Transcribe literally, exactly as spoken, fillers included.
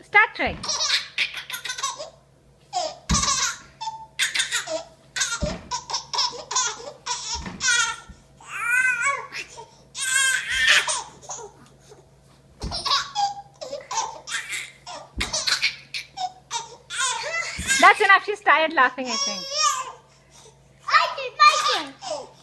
Start trying. That's enough. She's tired laughing, I think. I did my turn.